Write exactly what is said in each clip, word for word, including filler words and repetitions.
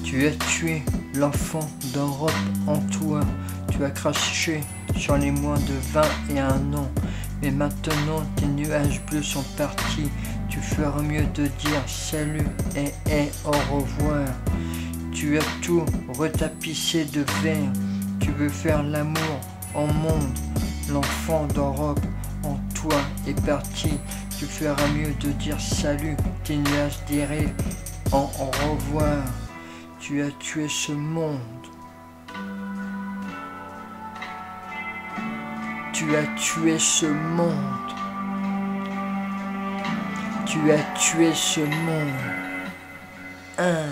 Tu as tué l'enfant d'Europe en toi. Tu as craché sur les moins de vingt et un ans. Mais maintenant tes nuages bleus sont partis. Tu feras mieux de dire salut et, et au revoir. Tu as tout retapissé de vert. Tu veux faire l'amour au monde. L'enfant d'Europe en toi est parti. Tu feras mieux de dire salut. Tes nuages dérivent en au revoir. Tu as tué ce monde. Tu as tué ce monde. Tu as tué ce monde. Un.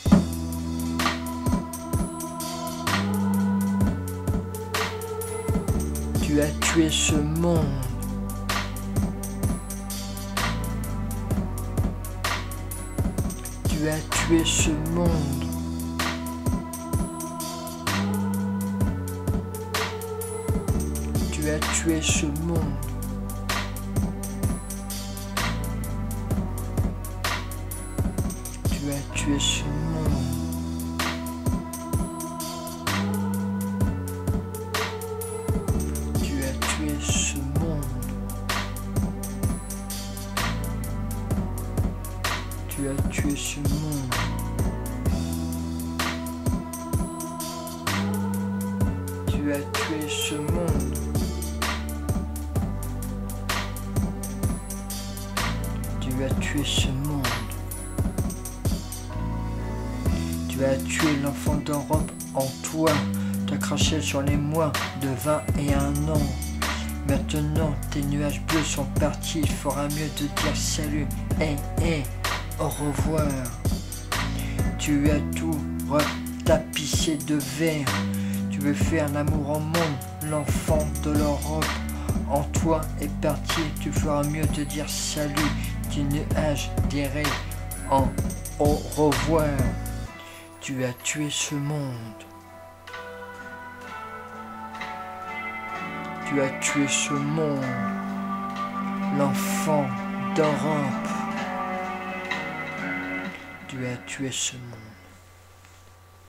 Tu as tué ce monde. Tu as tué ce monde. Tu as tué ce monde. Tu as tué ce monde. Tu as tué ce monde. Tu as tué ce monde. Tu as tué ce monde. Tu as tué ce monde. Tu as tué l'enfant d'Europe en toi. Tu as craché sur les mois de vingt et un ans. Maintenant tes nuages bleus sont partis. Il fera mieux de dire salut et, et au revoir. Tu as tout retapissé de vert. Tu veux faire l'amour au monde. L'enfant de l'Europe en toi est parti. Tu feras mieux de dire salut. Tes nuages dérivent en au revoir. Tu as tué ce monde. Tu as tué ce monde. L'enfant d'Europe. Tu as tué ce monde.